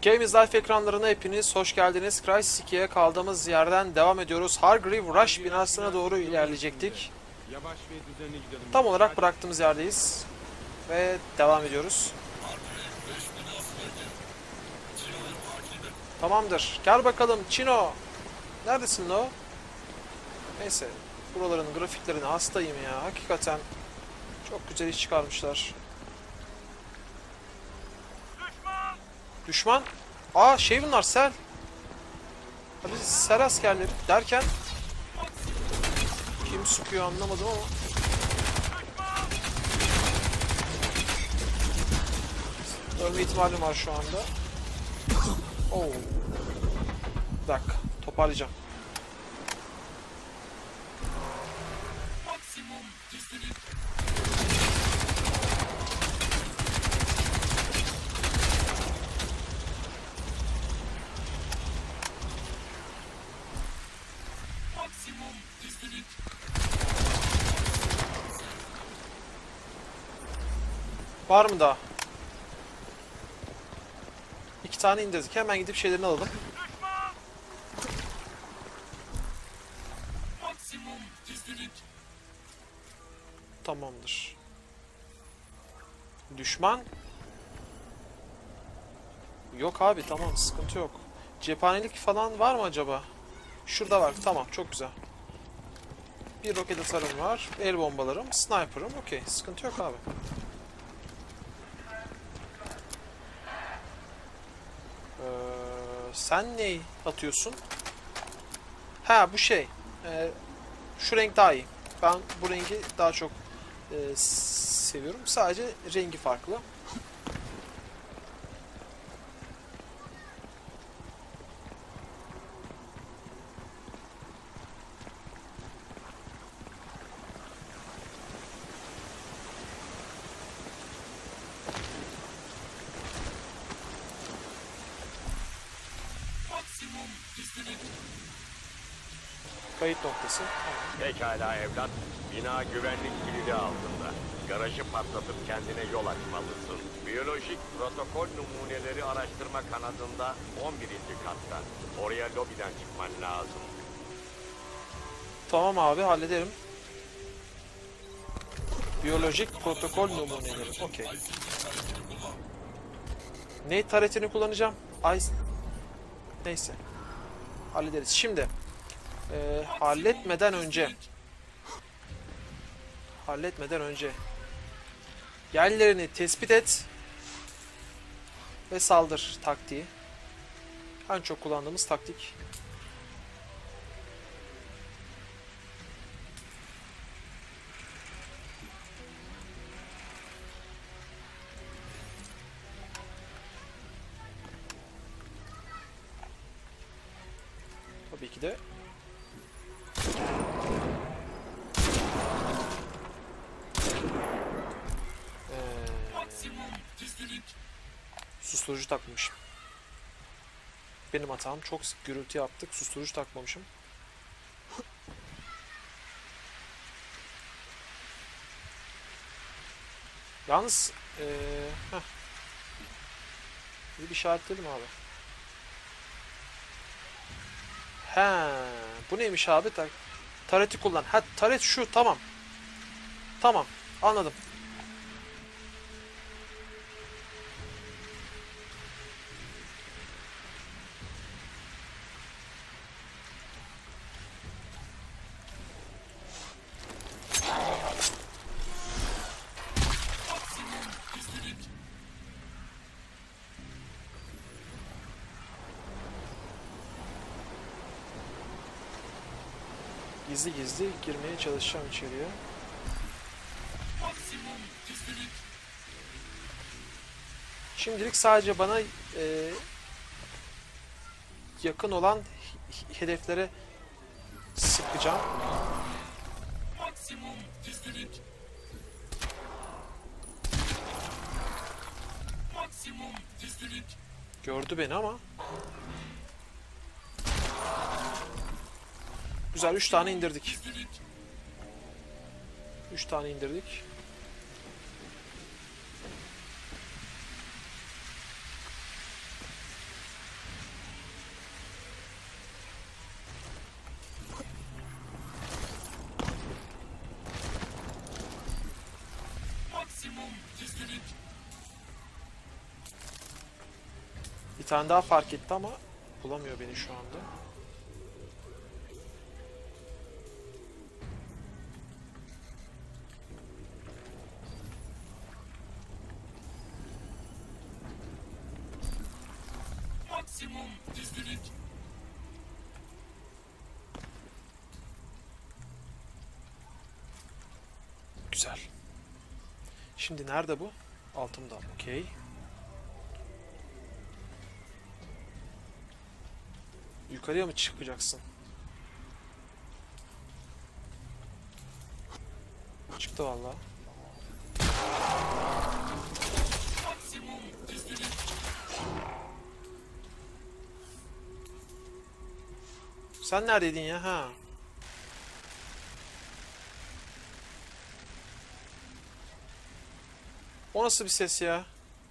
Games Life ekranlarına hepiniz hoş geldiniz. Crysis 2'ye kaldığımız yerden devam ediyoruz. Hargreave Rush binasına doğru ilerleyecektik. Tam olarak bıraktığımız yerdeyiz. Ve devam ediyoruz. Tamamdır. Gel bakalım Chino. Neredesin o? Neyse. Buraların grafiklerine hastayım ya. Hakikaten çok güzel iş çıkarmışlar. Düşman? Aa şey bunlar sel. Abi sel askerleri derken kim sıkıyor anlamadım ama. Ölme ihtimalim var şu anda. Oo. Bir dakika toparlayacağım. Var mı daha? İki tane indirdik. Hemen gidip şeylerini alalım. Tamamdır. Düşman? Yok abi tamam sıkıntı yok. Cephanelik falan var mı acaba? Şurada var. Tamam çok güzel. Bir roket atarım var. El bombalarım. Sniper'ım. Okey. Sıkıntı yok abi. Sen neyi atıyorsun? Ha bu şey. Şu renk daha iyi. Ben bu rengi daha çok seviyorum. Sadece rengi farklı. Kayıt noktası. Tamam. Pekala evlat. Bina güvenlik kilidi altında. Garajı patlatıp kendine yol açmalısın. Biyolojik protokol numuneleri araştırma kanadında 11. katta. Oraya lobiden çıkman lazım. Tamam abi hallederim. Biyolojik protokol numuneleri. Okey. Ne taretini kullanacağım? Ay. Neyse. Hallederiz. Şimdi halletmeden önce yerlerini tespit et ve saldır taktiği. En çok kullandığımız taktik. Tabii ki de susturucu takmamışım. Benim hatam. Çok gürültü yaptık. Susturucu takmamışım. Yalnız bir işaretledim abi. He, bu neymiş abi? Tareti kullan. Ha, taret şu. Tamam. Tamam. Anladım. Gizli gizli girmeye çalışacağım içeriye. Şimdilik sadece bana yakın olan hedeflere sıkacağım. Gördü beni ama. Güzel 3 tane indirdik. 3 tane indirdik. tane daha fark etti ama bulamıyor beni şu anda. Maksimum gizlilik. Güzel. Şimdi nerede bu? Altımda. Okey. Yukarıya mı çıkacaksın? Çıktı vallahi. Maksimum gizlilik. Sen neredeydin ya? Ha. O nasıl bir ses ya?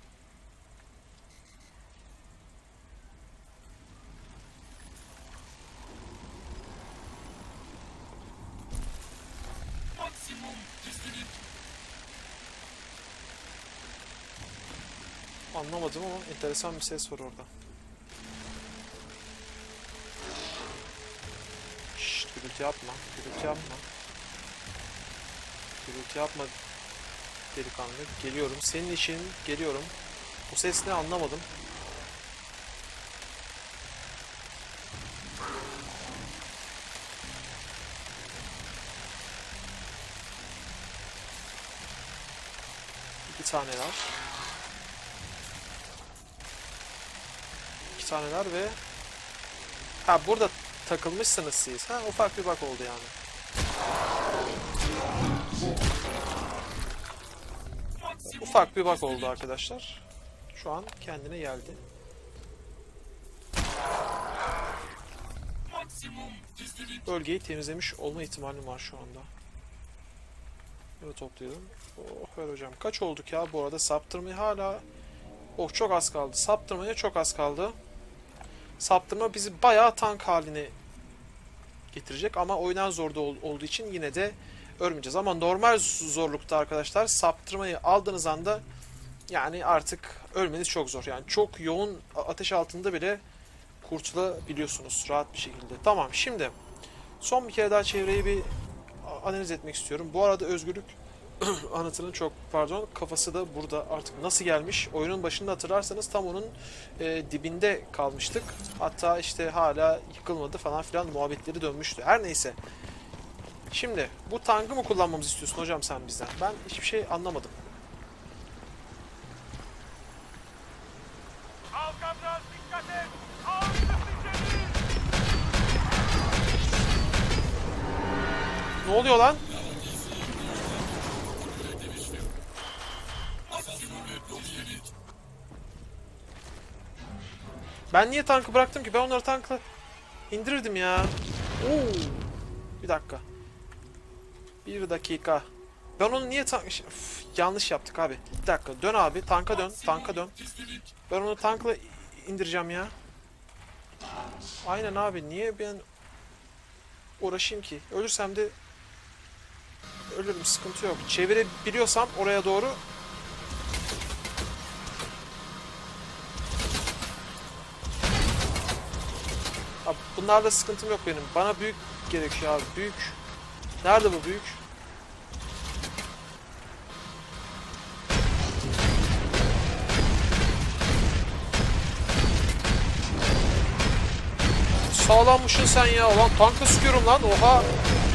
Maksimum gizlilik. Anlamadım ama enteresan bir ses var orada. Şşt, gürültü yapma. Gürültü yapma. Gürültü yapma delikanlı. Geliyorum. Senin için geliyorum. Bu ses ne anlamadım. İki taneler. İki taneler ve... Ha, burada takılmışsınız siz. Ha, ufak bir bug oldu yani. Ufak bir bug oldu arkadaşlar. Şu an kendine geldi. Maksimum gizlilik. Bölgeyi temizlemiş olma ihtimalim var şu anda. Böyle toplayalım. Oh, ver hocam. Kaç olduk ya bu arada? Saptırmaya hala... Oh, çok az kaldı. Saptırmaya çok az kaldı. Saptırma bizi bayağı tank haline getirecek ama oyundan zorda olduğu için yine de ölmeyeceğiz. Ama normal zorlukta arkadaşlar saptırmayı aldığınız anda yani artık ölmeniz çok zor. Yani çok yoğun ateş altında bile kurtulabiliyorsunuz rahat bir şekilde. Tamam, şimdi son bir kere daha çevreyi bir analiz etmek istiyorum. Bu arada Özgürlük anıtının çok pardon kafası da burada artık nasıl gelmiş? Oyunun başında hatırlarsanız tam onun dibinde kalmıştık. Hatta işte hala yıkılmadı falan filan muhabbetleri dönmüştü. Her neyse. Şimdi bu tankı mı kullanmamızı istiyorsun hocam sen bizden? Ben hiçbir şey anlamadım. Alcatraz dikkat et! Ağırlık içeri! Ne oluyor lan? Ben niye tankı bıraktım ki? Ben onları tankla indirirdim ya. Oo. Bir dakika. Bir dakika. Ben onu niye yanlış yaptık abi. Bir dakika. Dön abi. Tanka dön. Tanka dön. Ben onu tankla indireceğim ya. Aynen abi. Niye ben uğraşayım ki? Ölürsem de ölürüm. Sıkıntı yok. Çevirebiliyorsam oraya doğru. Abi bunlarla sıkıntım yok benim. Bana büyük gerekiyor abi. Büyük. Nerede bu büyük? Sağlanmışsın sen ya. Ulan tankla sıkıyorum lan. Oha.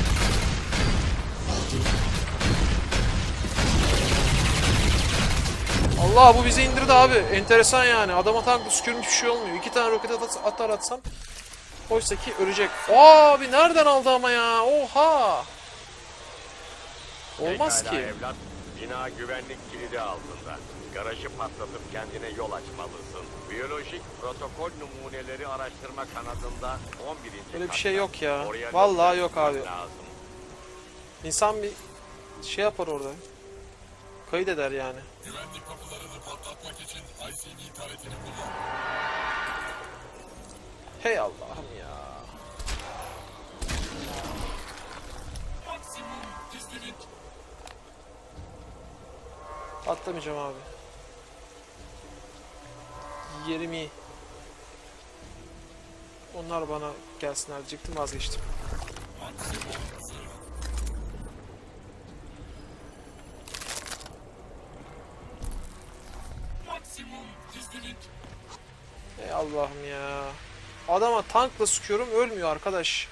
Allah, bu bizi indirdi abi. Enteresan yani. Adama tankla sıkıyorum, hiçbir şey olmuyor. 2 tane roket atar atsam. Oysa ki ölecek. Abi nereden aldı ama ya? Oha. Olmaz Pekala ki. evlat, bina güvenlik kilidi altında. Garajı patlatıp kendine yol açmalısın. Biyolojik protokol numuneleri araştırma kanadında 11. Öyle bir katta. şey yok ya. Oraya Vallahi yok lütfen abi. lazım. İnsan bir şey yapar orada. Kayıt eder yani. Güvenlik kapılarını patlatmak için ICD taretini kullan. Hey Allah'ım ya. Maksimum gizlilik. Atlamayacağım abi. Yerim iyi. Onlar bana gelsinler diyecektim, vazgeçtim. Ey Allah'ım ya. Adama tankla sıkıyorum, ölmüyor arkadaş.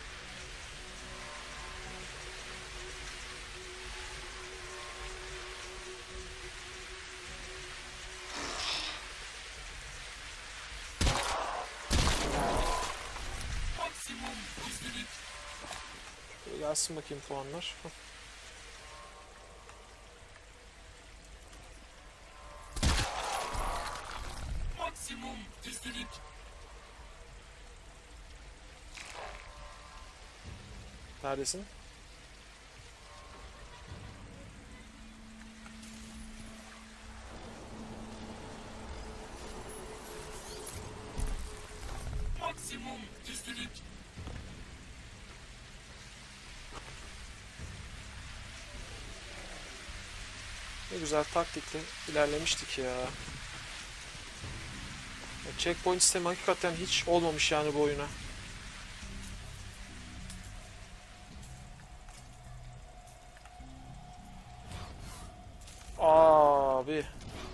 Şöyle gelsin bakayım puanlar. Neredesin? Ne güzel taktikle ilerlemiştik ya. Checkpoint sistemi hakikaten hiç olmamış yani bu oyuna. Abi.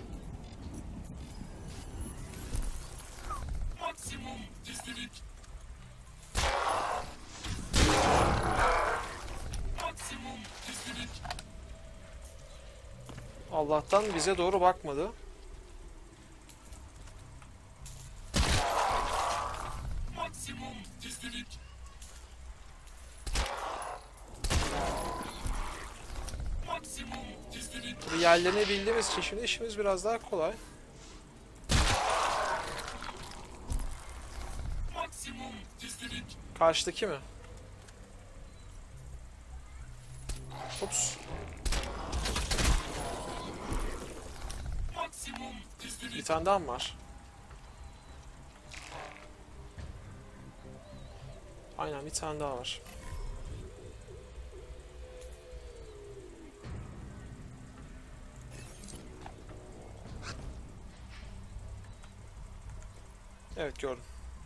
Allah'tan bize doğru bakmadı. Yerlerini bildiğimiz için şimdi işimiz biraz daha kolay. Karşıdaki mi? Ups. Bir tane daha mı var? Aynen, bir tane daha var. Evet, gördüm.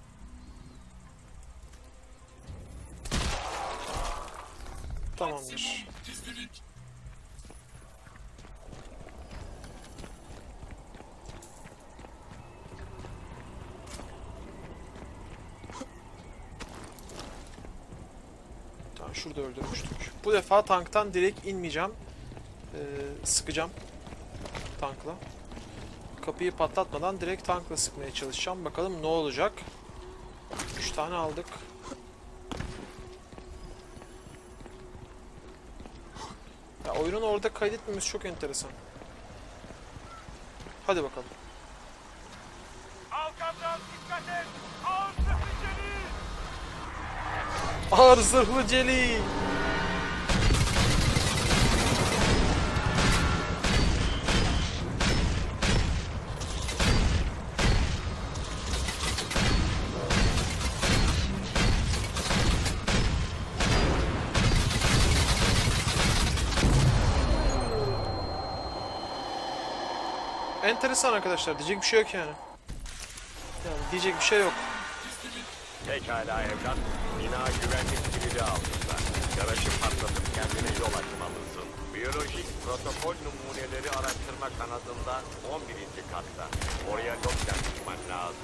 Tamamdır. Tamam, şurada öldürmüştük. Bu defa tanktan direkt inmeyeceğim. Sıkacağım tankla. Kapıyı patlatmadan direkt tankla sıkmaya çalışacağım. Bakalım ne olacak. 3 tane aldık. Ya oyunun orada kaydetmemiz çok enteresan. Hadi bakalım. Arkamdan dikkat et! Ağır zırhlı Celil! Ağır zırhlı Celil! Enteresan arkadaşlar, diyecek bir şey yok yani. Yani diyecek bir şey yok. Pekala evlat, bina güvenlik kilidi altında. Garajı patlatıp kendine yol açmalısın. Biyolojik protokol numuneleri araştırma kanadında 11. katta. Oraya lockdown çıkman lazım.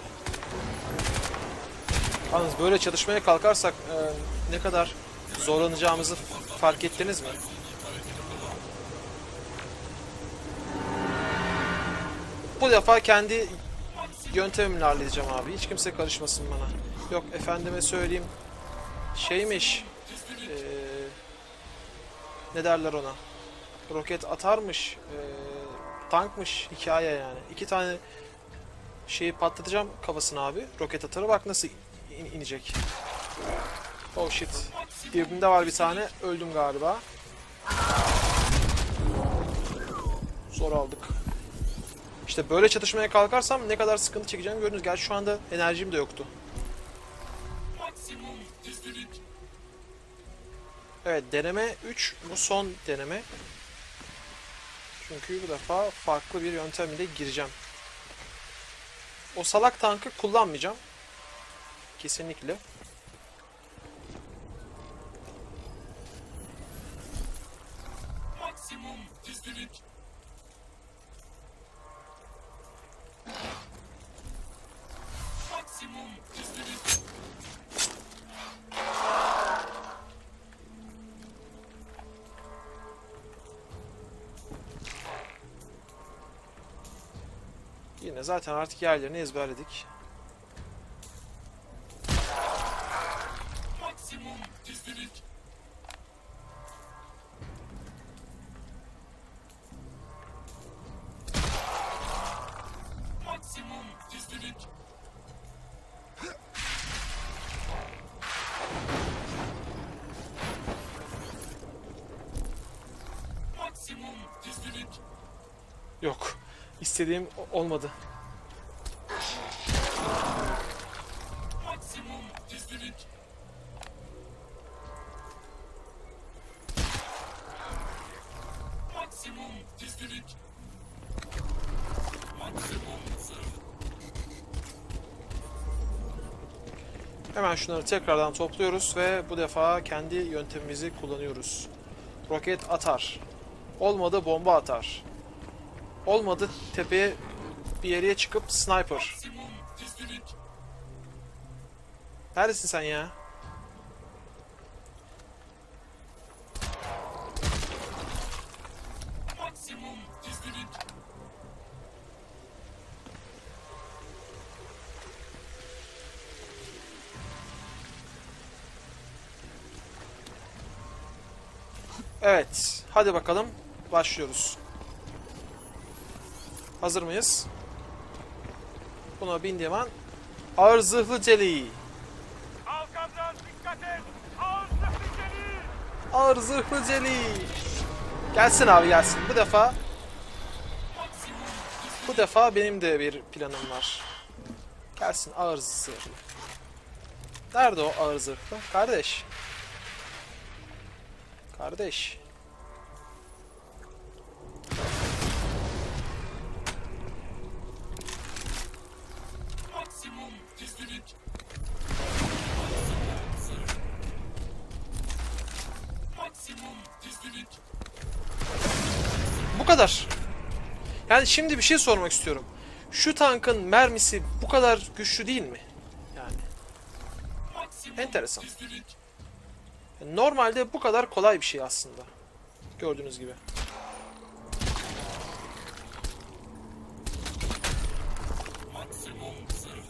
Yalnız böyle çatışmaya kalkarsak ne kadar zorlanacağımızı fark ettiniz mi? Bu defa kendi yöntemimle halledeceğim abi. Hiç kimse karışmasın bana. Yok efendime söyleyeyim. Şeymiş. Ne derler ona? Roket atarmış. Tankmış. Hikaye yani. 2 tane şeyi patlatacağım kafasına abi. Roket atarı bak nasıl inecek. Oh shit. Dibimde var bir tane. Öldüm galiba. Zor aldık. İşte böyle çatışmaya kalkarsam ne kadar sıkıntı çekeceğimi gördünüz. Gerçi şu anda enerjim de yoktu. Evet, deneme 3. Bu son deneme. Çünkü bu defa farklı bir yöntemle gireceğim. O salak tankı kullanmayacağım. Kesinlikle. gizlilik. Maksimum gizlilik. Yine zaten artık yerlerini ezberledik. Maksimum gizlilik. Maksimum gizlilik. Maksimum gizlilik. Yok. İstediğim olmadı. Maksimum gizlilik. Maksimum gizlilik. Maksimum zırh. Hemen şunları tekrardan topluyoruz ve bu defa kendi yöntemimizi kullanıyoruz. Roket atar. Olmadı bomba atar. Olmadı tepeye bir yere çıkıp sniper. Maksimum gizlilik. Neredesin sen ya? Maksimum gizlilik. Evet. Hadi bakalım. Başlıyoruz. Hazır mıyız? Buna bindiğim an ağır zırhlı celi. Alcatraz dikkat et! Ağır zırhlı. Ağır zırhlı celi. Gelsin abi gelsin. Bu defa benim de bir planım var. Gelsin ağır zırhlı. Nerede o ağır zırhlı? Kardeş. Kardeş. Maksimum gizlilik. Maksimum gizlilik. Bu kadar. Yani şimdi bir şey sormak istiyorum. Şu tankın mermisi bu kadar güçlü değil mi? Yani Maksimum enteresan. gizlilik. Normalde bu kadar kolay bir şey aslında. Gördüğünüz gibi. Maksimum zırh.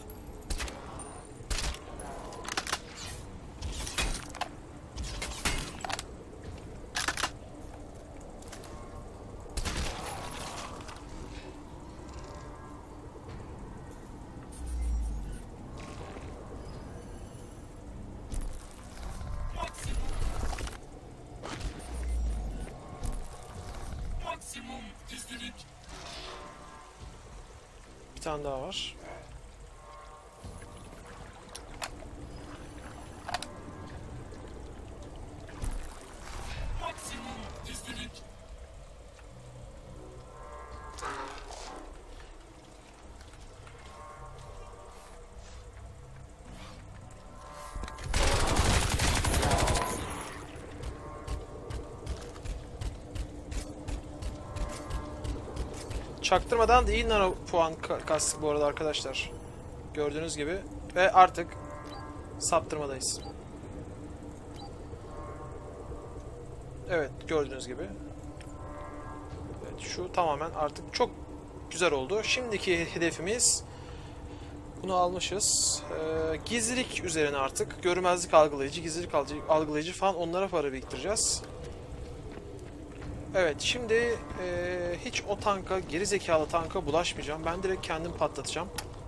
Maksimum gizlilik. Bir tane daha var. Maksimum gizlilik. Çaktırmadan da iyi nano puan kastık bu arada arkadaşlar. Gördüğünüz gibi. Ve artık saptırmadayız. Evet gördüğünüz gibi. Evet, şu tamamen artık çok güzel oldu. Şimdiki hedefimiz, bunu almışız. Gizlilik üzerine artık. Görünmezlik algılayıcı, gizlilik algılayıcı falan, onlara para biriktireceğiz. Evet şimdi hiç o tanka, geri zekalı tanka bulaşmayacağım. Ben direkt kendim patlatacağım.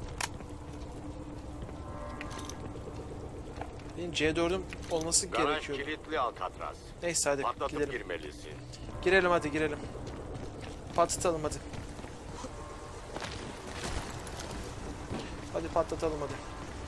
Benim C4'üm olması Garaj gerekiyordu. kilitli Alcatraz. Neyse hadi Patlatıp gidelim. girmelisin. Girelim hadi girelim. Patlatalım hadi. Hadi patlatalım hadi.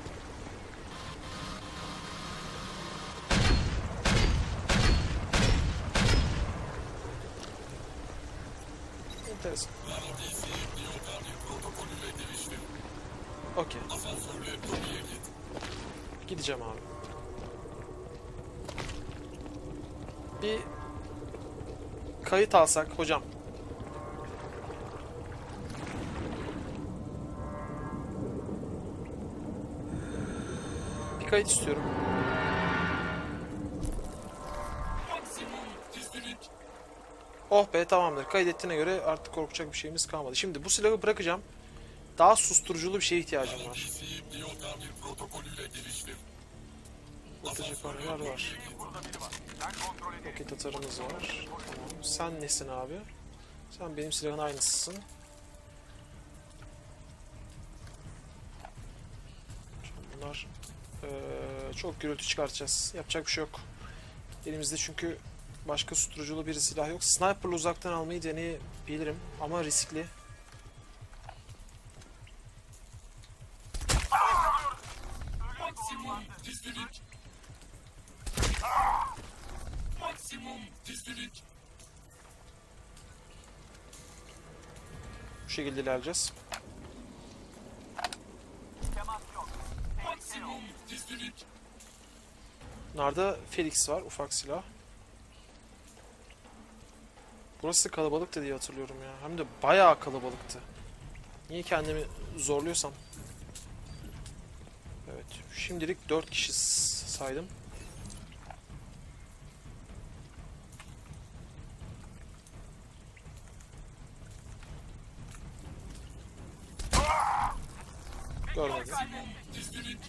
Enteresan. Neredeyse Biyotani protokolüyle geliştim. Okey. Asansörle lobiye git. Gideceğim abi. Bir kayıt alsak hocam. Bir kayıt istiyorum. Oh be, tamamdır. Kaydettiğine göre artık korkacak bir şeyimiz kalmadı. Şimdi bu silahı bırakacağım. Daha susturuculu bir şeye ihtiyacım var. Biyotamir protokolüyle geliştir. Atıcı paralar var. Roket atarımız var. Tamam. Sen nesin abi? Sen benim silahın aynısısın. Bunlar çok gürültü çıkartacağız. Yapacak bir şey yok. Elimizde çünkü başka susturuculu bir silah yok. Sniper'la uzaktan almayı deneyebilirim ama riskli. Maksimum gizlilik. Maksimum gizlilik. Bu şekilde ilerleyeceğiz. Maksimum gizlilik. Bunlarda Felix var, ufak silah. Burası kalabalıktı diye hatırlıyorum ya. Hem de bayağı kalabalıktı. Niye kendimi zorluyorsam. Evet, şimdilik 4 kişi saydım. Görmedim. Gizlilik.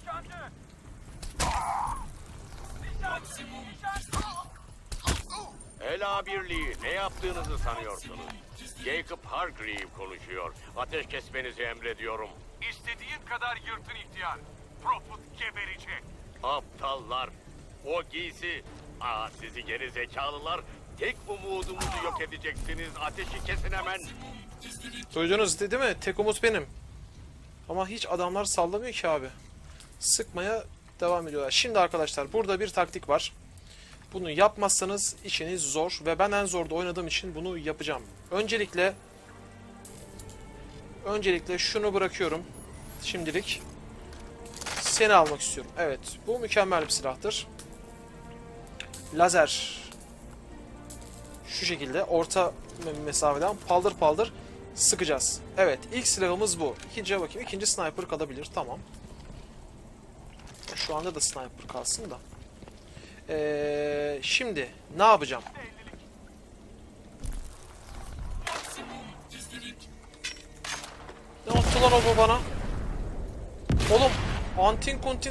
Ela Birliği, ne yaptığınızı sanıyorsunuz? Jacob Hargrave konuşuyor. Ateş kesmenizi emrediyorum. İstediğin kadar yırtın ihtiyar. Proput geberecek. Aptallar. O giysi. Sizi geri zekalılar. Tek umudumuzu yok edeceksiniz. Ateşi kesin hemen. Duydunuz değil mi? Tek umut benim. Ama hiç adamlar sallamıyor ki abi. Sıkmaya devam ediyorlar. Şimdi arkadaşlar burada bir taktik var. Bunu yapmazsanız işiniz zor ve ben en zorda oynadığım için bunu yapacağım. Öncelikle şunu bırakıyorum. Şimdilik seni almak istiyorum. Evet, bu mükemmel bir silahtır. Lazer. Şu şekilde orta mesafeden paldır paldır sıkacağız. Evet, ilk silahımız bu. İkinciye bakayım. İkinci sniper kalabilir. Tamam. Şu anda da sniper kalsın da. Şimdi ne yapacağım? Ne yaptı lan o bana? Oğlum, antin kuntin.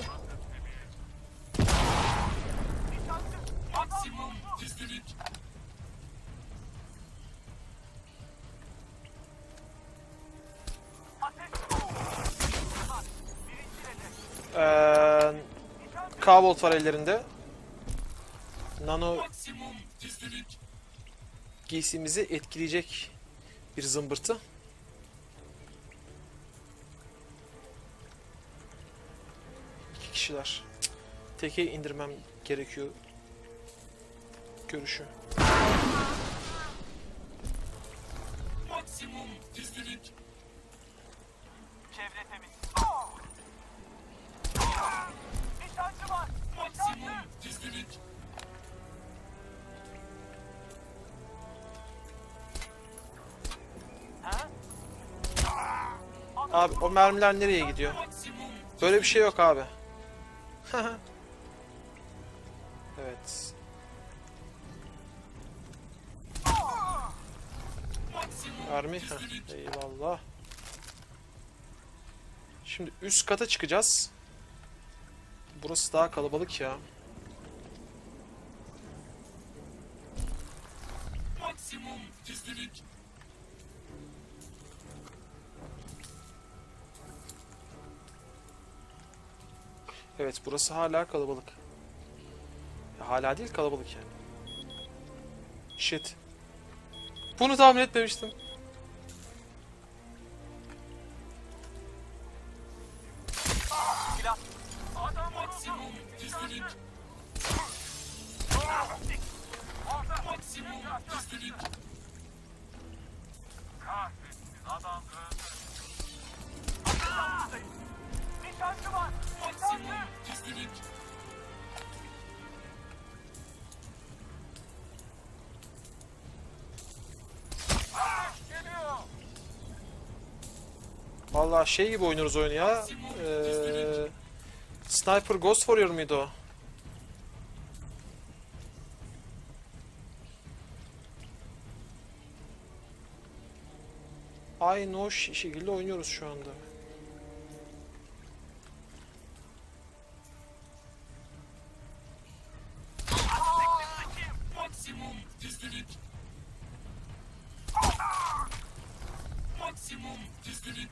Maksimum gizlilik. K-Volt var ellerinde. Nano Maksimum gizlilik. giysimizi etkileyecek bir zımbırtı. İki kişiler. Teke indirmem gerekiyor. Görüşü. Maksimum gizlilik. Çevre temiz. Nişancı var. Maksimum gizlilik. Abi o mermiler nereye gidiyor? Maksimum. Böyle bir şey yok abi. Evet. Mermi. Heh, eyvallah. Şimdi üst kata çıkacağız. Burası daha kalabalık ya. Maksimum gizlilik. Evet, burası hala kalabalık. Ya, hala değil, kalabalık yani. Shit. Bunu tahmin etmemiştim. Maksimum gizlilik. Maksimum gizlilik. Kahretsin, adam öldü. Nişancı var. Maksimum gizlilik. Geliyor. Vallahi şey gibi oynuyoruz oyunu ya. Sniper Ghost Warrior muydu o? Aynı o şekilde oynuyoruz şu anda. Maksimum gizlilik. Maksimum gizlilik.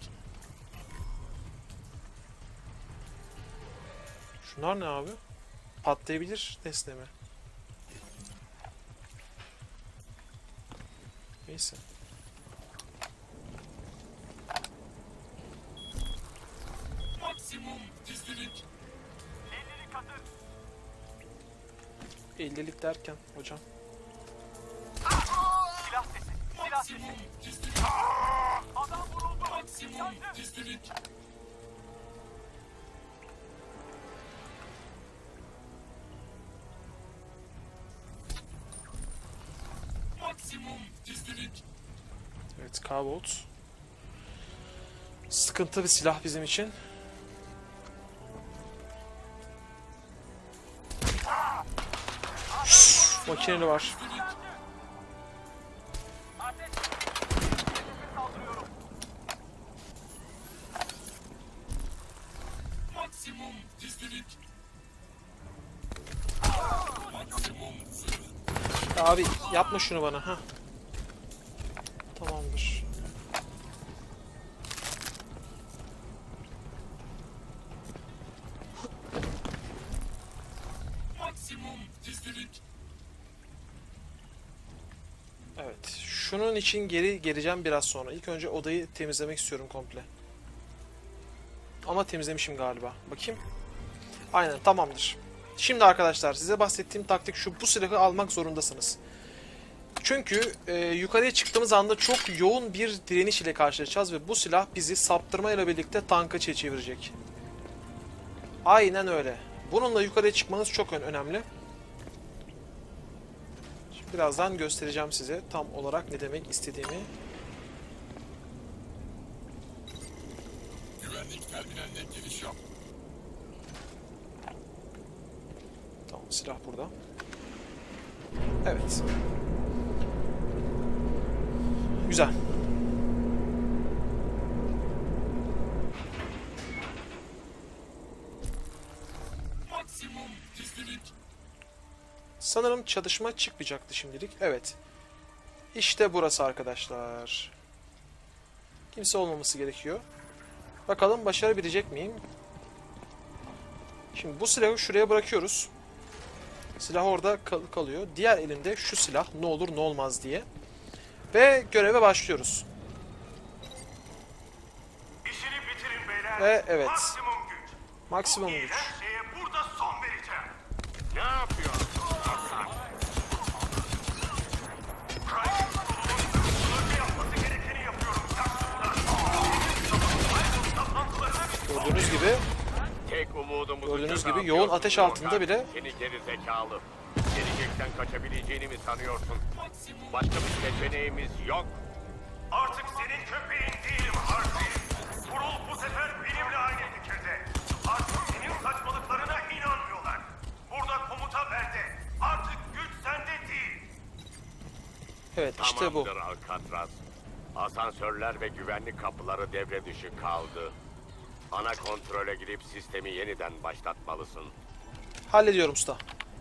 Şunlar ne abi? Patlayabilir nesne mi? Neyse. Maksimum gizlilik. 50'lik atın. 50'lik derken hocam. Silah sesi. Silah sesi. Maksimum gizlilik. Adam vuruldu. Maksimum gizlilik. Maksimum gizlilik. Evet, K-Bolt. Sıkıntı bir silah bizim için. Makineli var. Ateş. Hedefe saldırıyorum. Maksimum gizlilik. Maksimum zırh. Abi yapma şunu bana ha. Tamamdır. Maksimum gizlilik. Evet. Şunun için geri geleceğim biraz sonra. İlk önce odayı temizlemek istiyorum komple. Ama temizlemişim galiba. Bakayım. Aynen, tamamdır. Şimdi arkadaşlar size bahsettiğim taktik şu. Bu silahı almak zorundasınız. Çünkü yukarıya çıktığımız anda çok yoğun bir direniş ile karşılaşacağız ve bu silah bizi saptırmayla birlikte tanka çevirecek. Aynen öyle. Bununla yukarıya çıkmanız çok önemli. Şimdi birazdan göstereceğim size tam olarak ne demek istediğimi. Güvenlik terminaline giriş yap. Tamam, silah burada. Evet. Güzel. Maksimum gizlilik. Sanırım çatışma çıkmayacaktı şimdilik. Evet. İşte burası arkadaşlar. Kimse olmaması gerekiyor. Bakalım başarabilecek miyim? Şimdi bu silahı şuraya bırakıyoruz. Silah orada kalıyor. Diğer elimde şu silah, ne olur ne olmaz diye. Ve göreve başlıyoruz. İşini bitirin beyler. Ve evet. Maksimum güç. Maksimum Bu güç. iğrenç şeye burada son vereceğim. Ne yapıyor? Önce yapması gerekeni yapıyorum. Gördüğünüz gibi Tek umudumuzu Gördüğünüz göze gibi yoğun atıyorsun ateş altında Logan. bile- Seni geri zekalı. Gelecekten kaçabileceğini mi sanıyorsun? Başka bir seçeneğimiz yok. Artık senin köpeğin değilim Harvey. Kurul bu sefer benimle aynı fikirde. Artık senin saçmalıklarına inanmıyorlar. Burada komuta bende. Artık güç sende değil. evet işte bu. Tamamdır Alcatraz. Asansörler ve güvenlik kapıları devre dışı kaldı. Ana kontrole girip sistemi yeniden başlatmalısın. Hallediyorum usta.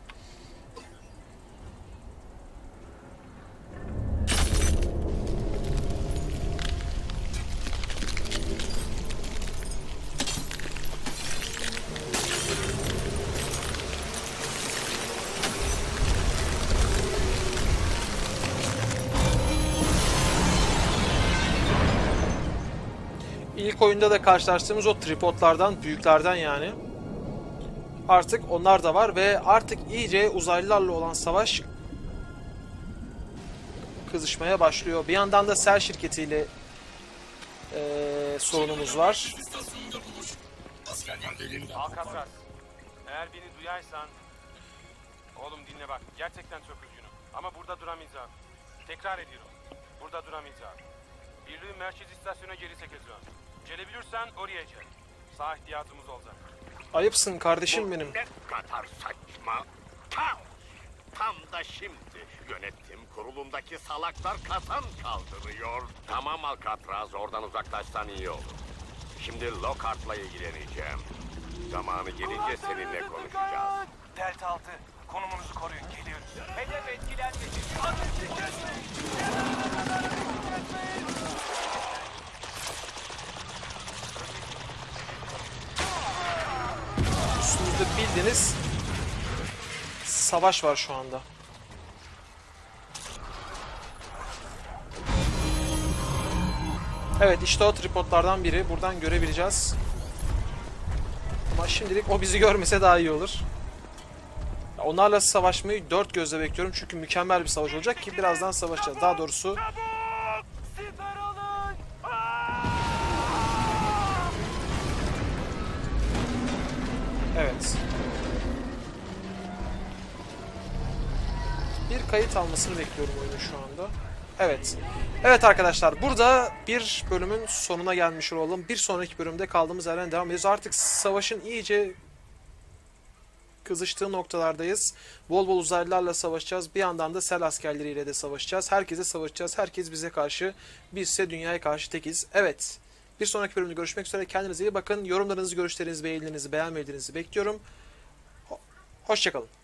İlk oyunda da karşılaştığımız o tripodlardan, büyüklerden yani. Artık onlar da var ve artık iyice uzaylılarla olan savaş kızışmaya başlıyor. Bir yandan da Cell şirketiyle sorunumuz var. İstasyonunda buluş. Askerler elinde. Alcatraz, eğer beni duyarsan... Oğlum dinle bak, gerçekten çok üzgünüm. Ama burada duramayacağım. Tekrar ediyorum, burada duramayacağım. Birliğin merkez istasyona geri çekeceğim. Gelebilirsen oraya gel. Sağ ihtiyacımız olacak. Ayıpsın kardeşim benim. Ne kadar saçma. Kaos. Tam da şimdi yönetim kurulundaki salaklar kazan kaldırıyor. Tamam Alcatraz, oradan uzaklaşsan iyi olur. Şimdi Lockhart'la ilgileneceğim. Zamanı gelince seninle konuşacağız. Delta 6, konumunuzu koruyun. Geliyoruz. Hedef etkilenmedi. Üstümüzde bildiğiniz savaş var şu anda. Evet, işte o tripodlardan biri. Buradan görebileceğiz. Ama şimdilik o bizi görmese daha iyi olur. Onlarla savaşmayı dört gözle bekliyorum. Çünkü mükemmel bir savaş olacak ki birazdan savaşacağız. Daha doğrusu Siper alın. evet. Bir kayıt almasını bekliyorum oyunun şu anda. Evet. Evet arkadaşlar, burada bir bölümün sonuna gelmiş olalım. Bir sonraki bölümde kaldığımız yerden devam ediyoruz. Artık savaşın iyice kızıştığı noktalardayız. Bol bol uzaylılarla savaşacağız. Bir yandan da sel askerleriyle de savaşacağız. Herkese savaşacağız. Herkes bize karşı, biz ise dünyaya karşı tekiz. Evet. Bir sonraki bölümde görüşmek üzere. Kendinize iyi bakın. Yorumlarınızı, görüşlerinizi, beğenilerinizi, beğenmediğinizi bekliyorum. Hoşça kalın.